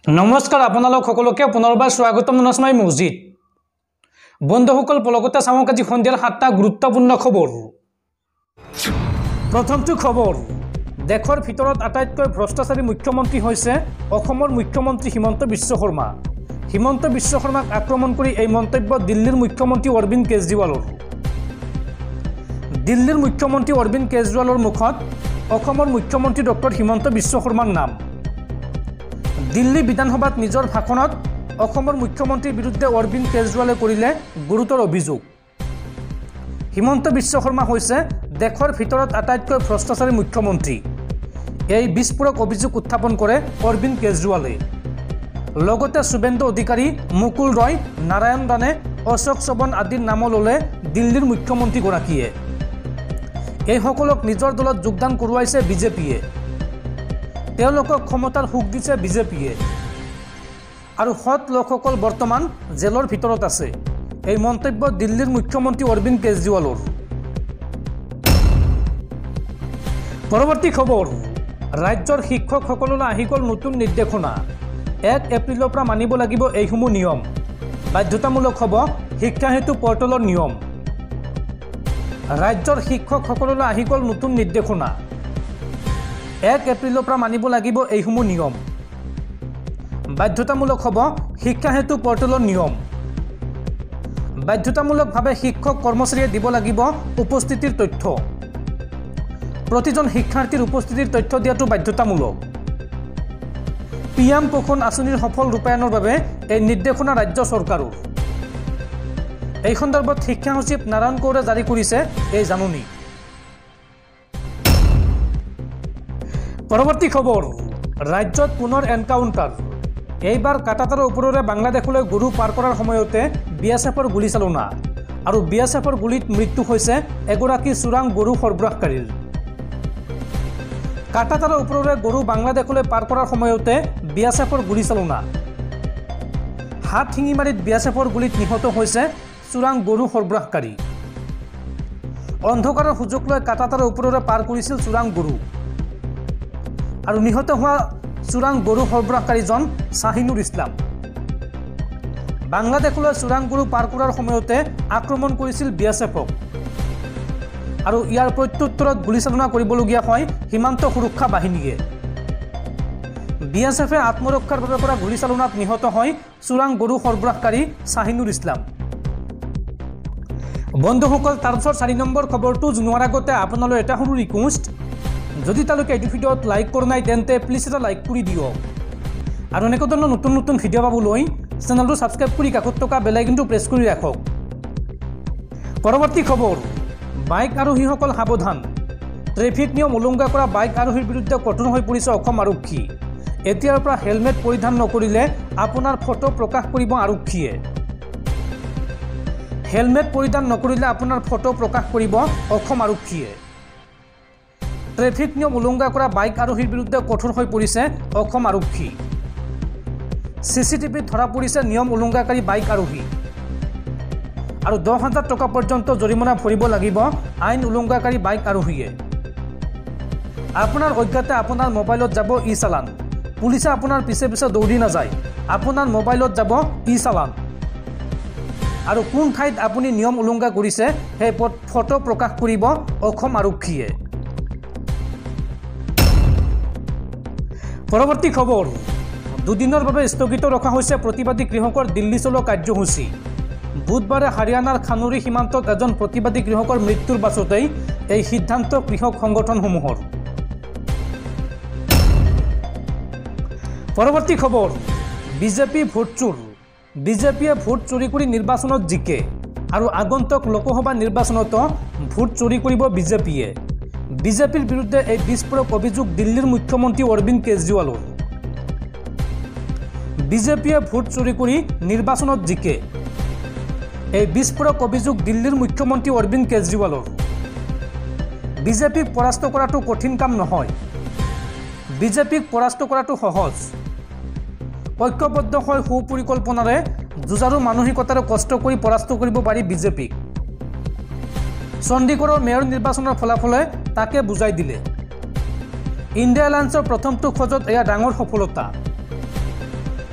নমস্কাৰ আপোনালোক সকলোকে পুনৰবাৰ স্বাগতম জনাইছো মই মজিদ বন্ধুসকল পলকতে চাওক আজি সন্ধিয়াৰ 7টা গুৰুত্বপূৰ্ণ খবৰ প্ৰথমটো খবৰ দেশৰ ভিতৰত আটাইতকৈ ভ্ৰষ্টাচাৰী মুখ্যমন্ত্ৰী হৈছে অসমৰ মুখ্যমন্ত্ৰী হিমন্ত বিশ্ব শৰ্মা হিমন্ত বিশ্ব শৰ্মাক আক্ৰমণ কৰি এই মন্তব্য দিল্লীৰ মুখ্যমন্ত্ৰী অৰবিন্দ কেজৰিৱালৰ দিল্লীৰ মুখ্যমন্ত্ৰী অৰবিন্দ কেজৰিৱালৰ মুখত অসমৰ মুখ্যমন্ত্ৰী ডক্টৰ হিমন্ত বিশ্ব শৰ্মাৰ নাম দিল্লী বিধানসভাত নিজৰ ভাষণত অসমৰ মুখ্যমন্ত্ৰীৰ বিৰুদ্ধে অৰবিন্দ কেজৰিৱালে কৰিলে গুৰুতৰ অভিযোগ হিমন্ত বিশ্ব শৰ্মা হৈছে দেশৰ ভিতৰত আটাইতকৈ ভ্ৰষ্টাচাৰী মুখ্যমন্ত্ৰী এই বিস্ফোৰক অভিযোগ উত্থাপন কৰে অৰবিন্দ কেজৰিৱালে লগতে শুভেন্দু অধিকাৰী মুকুল ৰয় নাৰায়ণ ৰাণে অশোক চৱন আদিৰ নাম ল'লে দিল্লীৰ মুখ্যমন্ত্ৰী গৰাকীয়ে এই সকলক নিজৰ দলত যোগদান কৰোৱাইছে বিজেপিয়ে তেওঁলোকক ক্ষমতাৰ সুখ দিছে বিজেপিয়ে আৰু হত লোকসকল বৰ্তমান জেলৰ ভিতৰত আছে এই মন্তব্য দিল্লীৰ মুখ্যমন্ত্ৰী অৰবিন্দ কেজৰিৱালৰ পৰৱৰ্তী খবৰ ৰাজ্যৰ শিক্ষকসকললৈ আহি গ'ল নতুন নিৰ্দেশনা 1 এপ্ৰিলৰ পৰা মানিব লাগিব এইসমূহ নিয়ম বাধ্যতামূলক হ'ব শিক্ষা হেতু পৰ্টেলৰ নিয়ম ৰাজ্যৰ শিক্ষকসকললৈ আহি গ'ল নতুন নিৰ্দেশনা 1 এপ্ৰিলৰ পৰা মানিব লাগিব এইসমূহ নিয়ম বাধ্যতামূলক হ'ব শিক্ষা হেতু পৰ্টেলৰ নিয়ম বাধ্যতামূলকভাৱে শিক্ষক কৰ্মচাৰীয়ে দিব লাগিব উপস্থিতিৰ তথ্য প্ৰতিজন শিক্ষাৰ্থীৰ উপস্থিতিৰ তথ্য দিয়াটো বাধ্যতামূলক পিএম পোষণ আঁচনিৰ সফল ৰূপায়ণৰ বাবে এই নিৰ্দেশনা ৰাজ্য চৰকাৰৰ এই সন্দৰ্ভত শিক্ষা সচিব নাৰায়ণ কৌৰে জাৰি কৰিছে এই জাননী পৰৱৰ্তী খবৰ ৰাজ্যত পুনৰ এনকাউণ্টাৰ এইবাৰ কাটাতাৰৰ ওপৰেৰে বাংলাদেশলৈ গৰু পাৰ কৰাৰ সময়তে বিএছএফৰ গুলীচালনা আৰু বিএছএফৰ গুলীত মৃত্যু হৈছে এগৰাকী চোৰাং গৰু সৰবৰাহকাৰীৰ কাটাতাৰৰ ওপৰেৰে গৰু বাংলাদেশলৈ পাৰ কৰাৰ সময়তে বিএছএফৰ গুলীচালনা হাত শিঙিমাৰীত বিএছএফৰ গুলীত নিহত হৈছে চোৰাং গৰু সৰবৰাহকাৰী অন্ধকাৰৰ সুযোগ লৈ কাটাতাৰৰ ওপৰেৰে পাৰ কৰিছিল চোৰাং গৰু আৰু নিহত হোৱা চোৰাং গৰু সৰবৰাহকাৰীজন শাহিনুৰ ইছলাম বাংলাদেশলৈ চোৰাং গৰু পাৰ কৰাৰ সময়তে আক্ৰমণ কৰিছিল বিএছএফক আৰু ইয়াৰ প্ৰত্যুত্তৰত গুলীচালনা কৰিবলগীয়া হয় সীমান্ত সুৰক্ষা বাহিনীয়ে বিএছএফে আত্মৰক্ষাৰ বাবে কৰা গুলীচালনাত নিহত হয় চোৰাং গৰু সৰবৰাহকাৰী শাহিনুৰ ইছলাম বন্ধুসকল তাৰপিছত 4 নম্বৰ খবৰটো জনোৱাৰ আগতে আপোনালৈ এটা সৰু ৰিকুৱেষ্ট যদি তালৈকে এই ভিডিঅ'ত লাইক কৰা নাই তেন্তে প্লিজ এটা লাইক কৰি দিয়ক আৰু এনেকুৱা ধৰণৰ নতুন নতুন ভিডিঅ' পাবলৈ চেনেলটো ছাবস্ক্ৰাইব কৰি কাষত থকা বেল আইকনটো প্ৰেছ কৰি ৰাখক পৰৱৰ্তী খবৰ বাইক আৰোহীসকল সাৱধান ট্ৰেফিক নিয়ম উলংঘা কৰা বাইক আৰোহীৰ বিৰুদ্ধে কঠোৰ হৈ পৰিছে অসম আৰক্ষী এতিয়াৰ পৰা হেলমেট পৰিধান নকৰিলে আপোনাৰ ফটো প্ৰকাশ কৰিব আৰক্ষীয়ে হেলমেট পৰিধান নকৰিলে আপোনাৰ ফটো প্ৰকাশ কৰিব অসম আৰক্ষীয়ে ট্ৰেফিক নিয়ম উলংঘা কৰা বাইক আৰোহীৰ বিৰুদ্ধে কঠোৰ হৈ পৰিছে অসম আৰক্ষী চিচিটিভিত ধৰা পৰিছে নিয়ম উলংঘাকাৰী বাইক আৰোহী আৰু 10,000 টকা পৰ্যন্ত জৰিমনা ভৰিব লাগিব আইন উলংঘাকাৰী বাইক আৰোহীয়ে আপোনাৰ অজ্ঞাতে আপোনাৰ মোবাইলত যাব ই চালান পুলিচে আপোনাৰ পিছে পিছে দৌৰি নাযায় আপোনাৰ মোবাইলত যাব ই চালান আৰু কোন ঠাইত আপুনি নিয়ম উলংঘা কৰিছে সেই ফটো প্ৰকাশ কৰিব অসম আৰক্ষীয়ে পৰৱৰ্তী খবৰ দুদিনৰ বাবে স্থগিত ৰখা হৈছে প্ৰতিবাদী কৃষকৰ দিল্লী চলো কাৰ্যসূচী বুধবাৰে হাৰিয়ানাৰ খানুৰী সীমান্তত এজন প্ৰতিবাদী কৃষকৰ মৃত্যুৰ পাছতেই এই সিদ্ধান্ত কৃষক সংগঠনসমূহৰ পৰৱৰ্তী খবৰ বিজেপি ভোট চোৰ বিজেপিয়ে ভোট চুৰি কৰি নিৰ্বাচনত জিকে আৰু আগন্তুক লোকসভা নিৰ্বাচনতো ভোট চুৰি কৰিব বিজেপিয়ে বিজেপিৰ বিৰুদ্ধে এই বিস্ফোৰক অভিযোগ দিল্লীৰ মুখ্যমন্ত্ৰী অৰবিন্দ কেজৰিৱালৰ বিজেপিয়ে ভোট চুৰি কৰি নিৰ্বাচনত জিকে এই বিস্ফোৰক অভিযোগ দিল্লীৰ মুখ্যমন্ত্ৰী অৰবিন্দ কেজৰিৱালৰ বিজেপিক পৰাস্ত কৰাটো কঠিন কাম নহয় বিজেপিক পৰাস্ত কৰাটো সহজ ঐক্যবদ্ধ হৈ সুপৰিকল্পনাৰে যুঁজাৰু মানসিকতাৰে কষ্ট কৰি পৰাস্ত কৰিব পাৰি বিজেপিক চণ্ডীগড়ৰ মেয়ৰ নিৰ্বাচনৰ ফলাফলে তাকে বুজাই দিলে ইণ্ডিয়া এলায়েন্সৰ প্ৰথমটো খোজত এয়া ডাঙৰ সফলতা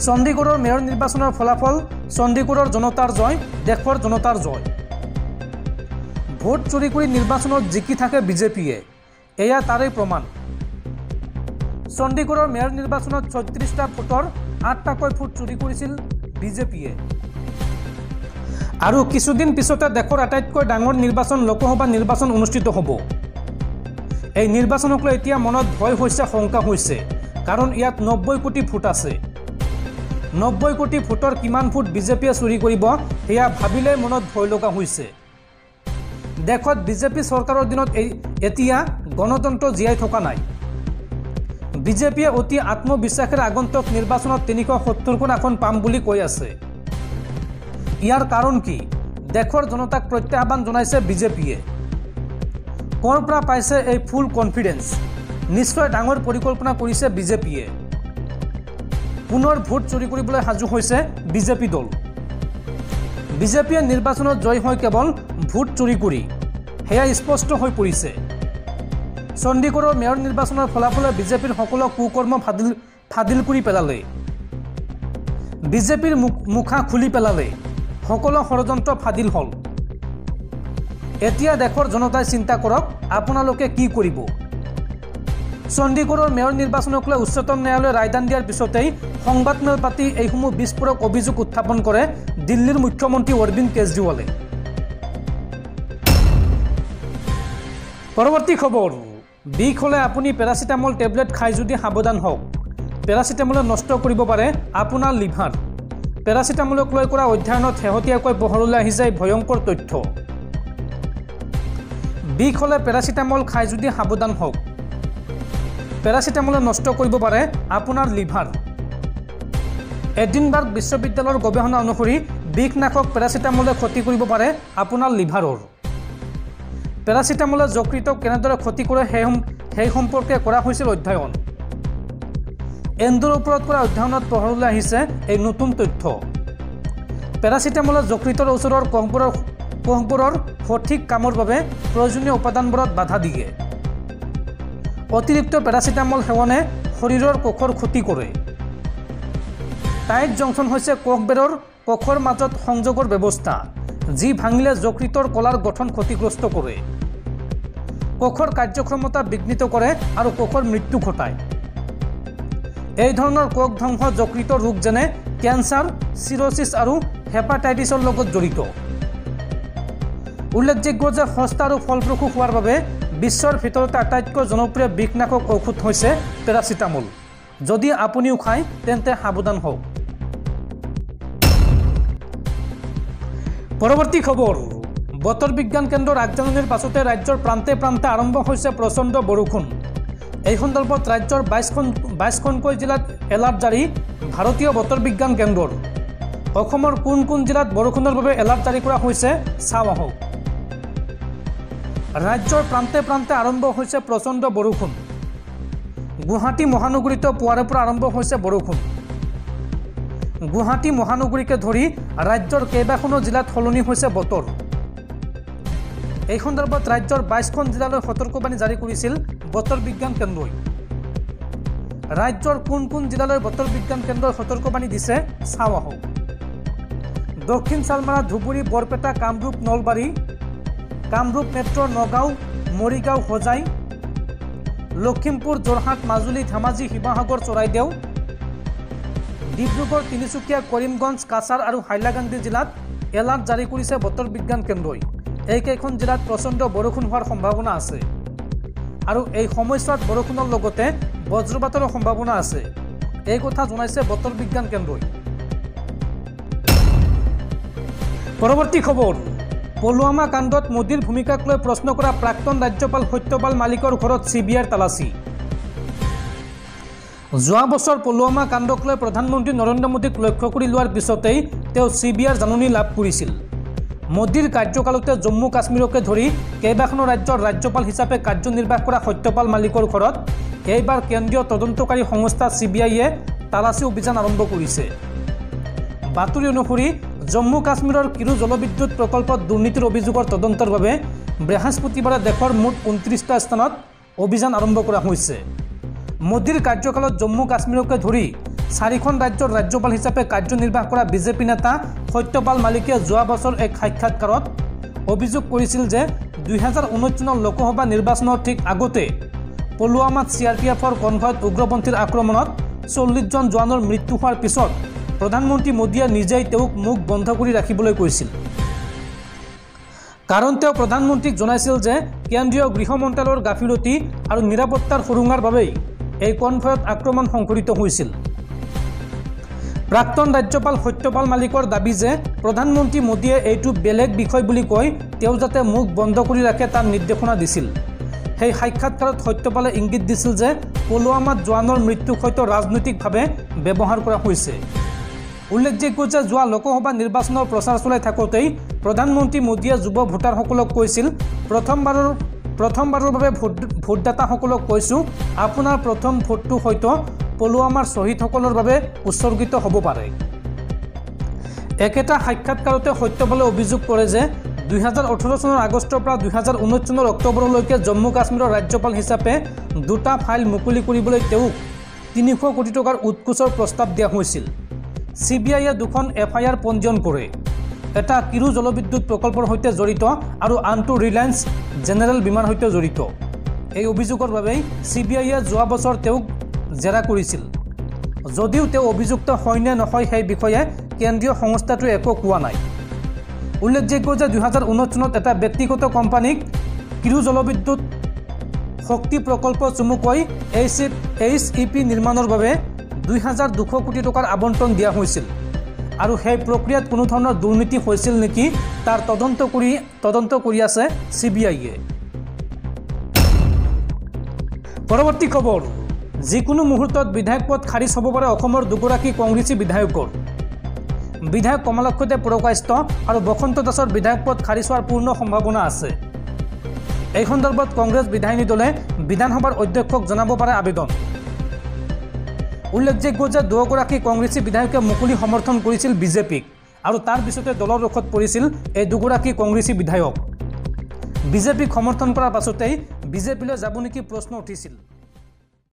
চণ্ডীগড়ৰ মেয়ৰ নিৰ্বাচনৰ ফলাফল চণ্ডীগড়ৰ জনতাৰ জয়, দেশৰ জনতাৰ জয়। ভোট চুৰি কৰি নিৰ্বাচনত জিকি থাকে বিজেপিয়ে, এয়া তাৰেই প্ৰমাণ। চণ্ডীগড়ৰ মেয়ৰ নিৰ্বাচনত ৩৬টা ভোটৰ ৮টাকৈ ভোট চুৰি কৰিছিল বিজেপিয়ে। আৰু কিছুদিন পিছতে দেশৰ আটাইতকৈ ডাঙৰ নিৰ্বাচন লোকসভা নিৰ্বাচন অনুষ্ঠিত হ'ব। এই নিৰ্বাচনক লৈ এতিয়া মনত ভয় হৈছে, শংকা হৈছে, কাৰণ ইয়াত ৯০ কোটি ভোট আছে। ৯০ কোটি ভোটৰ কিমান ভোট বিজেপিয়ে চুৰি কৰিব সেয়া ভাবিলে মনত ভয় লগা হৈছে। দেশত বিজেপি চৰকাৰৰ দিনত এতিয়া গণতন্ত্ৰ জীয়াই থকা নাই। বিজেপিয়ে অতি আত্মবিশ্বাসেৰে আগন্তুক নিৰ্বাচনত ৩৭০খন আসন পাম বুলি কৈ আছে। ইয়াৰ কাৰণ কি? দেশৰ জনতাক প্ৰত্যাহ্বান জনাইছে বিজেপিয়ে। ক'ৰ পৰা পাইছে এই ফুল কনফিডেন্স? নিশ্চয় ডাঙৰ পৰিকল্পনা কৰিছে বিজেপিয়ে। পুনৰ ভোট চুৰি কৰিবলৈ সাজু হৈছে বিজেপি দল। বিজেপিয়ে নিৰ্বাচনত জয় হয় কেৱল ভোট চুৰি কৰি, সেয়া স্পষ্ট হৈ পৰিছে। চণ্ডীগড়ৰ মেয়ৰ নিৰ্বাচনৰ ফলাফলে বিজেপিৰ সকলো কুকৰ্ম ফাদিল কৰি পেলালে। বিজেপিৰ মুখা খুলি পেলালে, সকলো ষড়যন্ত্ৰ ফাদিল হ'ল। এতিয়া দেশৰ জনতাই চিন্তা কৰক, আপোনালোকে কি কৰিব? চণ্ডীগড়ৰ মেয়ৰ নিৰ্বাচনক লৈ উচ্চতম ন্যায়ালয়ে ৰায়দান দিয়াৰ পিছতেই সংবাদমেল পাতি এইসমূহ বিস্ফোৰক অভিযোগ উত্থাপন কৰে দিল্লীৰ মুখ্যমন্ত্ৰী অৰবিন্দ কেজৰিৱালে। পৰৱৰ্তী খবৰ, বিষ হ'লে আপুনি পেৰাচিটামল টেবলেট খাই যদি সাৱধান হওক। পেৰাচিটামলে নষ্ট কৰিব পাৰে আপোনাৰ লিভাৰ। পেৰাচিটামলক লৈ কৰা অধ্যয়নত শেহতীয়াকৈ পোহৰলৈ আহিছে ভয়ংকৰ তথ্য। বিষ হ'লে পেৰাচিটামল খাই যদি সাৱধান হওক। পেৰাচিটামলে নষ্ট কৰিব পাৰে আপোনাৰ লিভাৰ। এডিনবাৰ্গ বিশ্ববিদ্যালয়ৰ গৱেষণা অনুসৰি বিষনাশক পেৰাচিটামলে ক্ষতি কৰিব পাৰে আপোনাৰ লিভাৰৰ। পেৰাচিটামলে যকৃতক কেনেদৰে ক্ষতি কৰে সেই সম্পৰ্কে কৰা হৈছিল অধ্যয়ন। এণ্ডোৰ ওপৰত কৰা অধ্যয়নত পোহৰলৈ আহিছে এই নতুন তথ্য। পেৰাচিটামলে যকৃতৰ ওচৰৰ কোষবোৰৰ সঠিক কামৰ বাবে প্ৰয়োজনীয় উপাদানবোৰত বাধা দিয়ে। অতিৰিক্ত পেৰাচিটামল সেৱনে শৰীৰৰ কোষৰ ক্ষতি কৰে। টাইট জংচন হৈছে কোষৰ মাজত সংযোগৰ ব্যৱস্থা, যি ভাঙিলে যকৃতৰ কলাৰ গঠন ক্ষতিগ্ৰস্ত কৰে, কোষৰ কাৰ্যক্ষমতা বিঘ্নিত কৰে আৰু কোষৰ মৃত্যু ঘটায়। এই ধৰণৰ কোষ ধ্বংস যকৃতৰ ৰোগ যেনে কেঞ্চাৰ, চিৰচিছ আৰু হেপাটাইটিছৰ লগত জড়িত। উল্লেখযোগ্য যে সস্তা আৰু ফলপ্ৰসূ হোৱাৰ বাবে বিশ্বৰ ভিতৰতে আটাইতকৈ জনপ্ৰিয় বিষনাশক ঔষধ হৈছে পেৰাচিটামল। যদি আপুনিও খায় তেন্তে সাৱধান হওক। পৰৱৰ্তী খবৰ, বতৰ বিজ্ঞান কেন্দ্ৰৰ আগজাননীৰ পাছতে ৰাজ্যৰ প্ৰান্তে প্ৰান্তে আৰম্ভ হৈছে প্ৰচণ্ড বৰষুণ। এই সন্দৰ্ভত ৰাজ্যৰ ২২খনকৈ জিলাত এলাৰ্ট জাৰি ভাৰতীয় বতৰ বিজ্ঞান কেন্দ্ৰৰ। অসমৰ কোন কোন জিলাত বৰষুণৰ বাবে এলাৰ্ট জাৰি কৰা হৈছে চাওঁ আহক। ৰাজ্যৰ প্ৰান্তে প্ৰান্তে আৰম্ভ হৈছে প্ৰচণ্ড বৰষুণ। গুৱাহাটী মহানগৰীতো পুৱাৰে পৰা আৰম্ভ হৈছে বৰষুণ। গুৱাহাটী মহানগৰীকে ধৰি ৰাজ্যৰ কেইবাখনো জিলাত সলনি হৈছে বতৰ। এই সন্দৰ্ভত ৰাজ্যৰ ২২খন জিলালৈ সতৰ্কবাণী জাৰি কৰিছিল বতৰ বিজ্ঞান কেন্দ্ৰই। ৰাজ্যৰ কোন কোন জিলালৈ বতৰ বিজ্ঞান কেন্দ্ৰই সতৰ্কবাণী দিছে চাওঁ আহক। দক্ষিণ চালমাৰা, ধুবুৰী, বৰপেটা, কামৰূপ, নলবাৰী, কামৰূপ মেট্ৰ, নগাঁও, মৰিগাঁও, হোজাই, লখিমপুৰ, যোৰহাট, মাজুলী, ধেমাজি, শিৱসাগৰ, চৰাইদেউ, ডিব্ৰুগড়, তিনিচুকীয়া, কৰিমগঞ্জ, কাছাৰ আৰু হাইলাকান্দি জিলাত এলাৰ্ট জাৰি কৰিছে বতৰ বিজ্ঞান কেন্দ্ৰই। এইকেইখন জিলাত প্ৰচণ্ড বৰষুণ হোৱাৰ সম্ভাৱনা আছে আৰু এই সময়ছোৱাত বৰষুণৰ লগতে বজ্ৰপাতৰো সম্ভাৱনা আছে, এই কথা জনাইছে বতৰ বিজ্ঞান কেন্দ্ৰই। পৰৱৰ্তী খবৰ, পুলৱামা কাণ্ডত মোদীৰ ভূমিকাক লৈ প্ৰশ্ন কৰা প্ৰাক্তন ৰাজ্যপাল সত্যপাল মালিকৰ ঘৰত CBIৰ তালাচী। যোৱা বছৰ পুলৱামা কাণ্ডক লৈ প্ৰধানমন্ত্ৰী নৰেন্দ্ৰ মোদীক লক্ষ্য কৰি লোৱাৰ পিছতেই তেওঁ CBIৰ জাননী লাভ কৰিছিল। মোদীৰ কাৰ্যকালতে জম্মু কাশ্মীৰকে ধৰি কেইবাখনো ৰাজ্যৰ ৰাজ্যপাল হিচাপে কাৰ্যনিৰ্বাহ কৰা সত্যপাল মালিকৰ ঘৰত এইবাৰ কেন্দ্ৰীয় তদন্তকাৰী সংস্থা CBIয়ে তালাচী অভিযান আৰম্ভ কৰিছে। বাতৰি অনুসৰি জম্মু কাশ্মীৰৰ কিৰু জলবিদ্যুৎ প্ৰকল্পত দুৰ্নীতিৰ অভিযোগৰ তদন্তৰ বাবে বৃহস্পতিবাৰে দেশৰ মুঠ ২৯টা স্থানত অভিযান আৰম্ভ কৰা হৈছে। মোদীৰ কাৰ্যকালত জম্মু কাশ্মীৰকে ধৰি 4খন ৰাজ্যৰ ৰাজ্যপাল হিচাপে কাৰ্যনিৰ্বাহ কৰা বিজেপি নেতা সত্যপাল মালিকে যোৱা বছৰ এক সাক্ষাৎকাৰত অভিযোগ কৰিছিল যে 2019 চনৰ লোকসভা নিৰ্বাচনৰ ঠিক আগতে পুলৱামাত CRPFৰ কনভয়ত উগ্ৰপন্থীৰ আক্ৰমণত 40 জন জোৱানৰ মৃত্যু হোৱাৰ পিছত প্ৰধানমন্ত্ৰী মোদীয়ে নিজেই তেওঁক মুখ বন্ধ কৰি ৰাখিবলৈ কৈছিল। কাৰণ তেওঁ প্ৰধানমন্ত্ৰীক জনাইছিল যে কেন্দ্ৰীয় গৃহ মন্ত্ৰালয়ৰ গাফিলতি আৰু নিৰাপত্তাৰ সুৰুঙাৰ বাবেই এই কনভয়ত আক্ৰমণ সংঘটিত হৈছিল। প্ৰাক্তন ৰাজ্যপাল সত্যপাল মালিকৰ দাবী যে প্ৰধানমন্ত্ৰী মোদীয়ে এইটো বেলেগ বিষয় বুলি কৈ তেওঁ যাতে মুখ বন্ধ কৰি ৰাখে তাৰ নিৰ্দেশনা দিছিল। সেই সাক্ষাৎকাৰত সত্যপালে ইংগিত দিছিল যে পুলৱামাত জোৱানৰ মৃত্যুক হয়তো ৰাজনৈতিকভাৱে ব্যৱহাৰ কৰা হৈছে। উল্লেখযোগ্য যে যোৱা লোকসভা নিৰ্বাচনৰ প্ৰচাৰ চলাই থাকোঁতেই প্ৰধানমন্ত্ৰী মোদীয়ে যুৱ ভোটাৰসকলক কৈছিল, প্ৰথমবাৰৰ বাবে ভোটদাতাসকলক কৈছোঁ, আপোনাৰ প্ৰথম ভোটটো হয়তো পুলৱামাৰ শ্বহীদসকলৰ বাবে উৎসৰ্গিত হ'ব পাৰে। একেটা সাক্ষাৎকাৰতে সত্যপালে অভিযোগ কৰে যে 2018 চনৰ আগষ্টৰ পৰা 2019 চনৰ অক্টোবৰলৈকে জম্মু কাশ্মীৰৰ ৰাজ্যপাল হিচাপে 2টা ফাইল মুকলি কৰিবলৈ তেওঁক 300 কোটি টকাৰ উৎকোচৰ প্ৰস্তাৱ দিয়া হৈছিল। CBIয়ে 2খন FIR পঞ্জীয়ন কৰে, এটা কিৰু জলবিদ্যুৎ প্ৰকল্পৰ সৈতে জড়িত আৰু আনটো ৰিলায়েন্স জেনেৰেল বীমাৰ সৈতে জড়িত। এই অভিযোগৰ বাবেই CBIয়ে যোৱা বছৰ তেওঁক জেৰা কৰিছিল। যদিও তেওঁ অভিযুক্ত হয় নে নহয় সেই বিষয়ে কেন্দ্ৰীয় সংস্থাটোৱে একো কোৱা নাই। উল্লেখযোগ্য যে 2019 চনত এটা ব্যক্তিগত কোম্পানীক কিৰু জলবিদ্যুৎ শক্তি প্ৰকল্প চমুকৈ HEP নিৰ্মাণৰ বাবে 2200 কোটি টকাৰ আবণ্টন দিয়া হৈছিল আৰু সেই প্ৰক্ৰিয়াত কোনো ধৰণৰ দুৰ্নীতি হৈছিল নেকি তাৰ তদন্ত কৰি আছে CBIয়ে। পৰৱৰ্তী খবৰ, যিকোনো মুহূৰ্তত বিধায়ক পদ খাৰিজ হ'ব পাৰে অসমৰ দুগৰাকী কংগ্ৰেছী বিধায়কৰ। বিধায়ক কমলাক্ষ দেৱ পুৰকায়স্থ আৰু বসন্ত দাসৰ বিধায়ক পদ খাৰিজ হোৱাৰ পূৰ্ণ সম্ভাৱনা আছে। এই সন্দৰ্ভত কংগ্ৰেছ বিধায়িনী দলে বিধানসভাৰ অধ্যক্ষক জনাব পাৰে আবেদন। উল্লেখযোগ্য যে দুগৰাকী কংগ্ৰেছী বিধায়কে মুকলি সমৰ্থন কৰিছিল বিজেপিক আৰু তাৰ পিছতে দলৰ ৰোষত পৰিছিল এই দুগৰাকী কংগ্ৰেছী বিধায়ক। বিজেপিক সমৰ্থন কৰাৰ পাছতেই বিজেপিলৈ যাব নেকি প্ৰশ্ন উঠিছিল।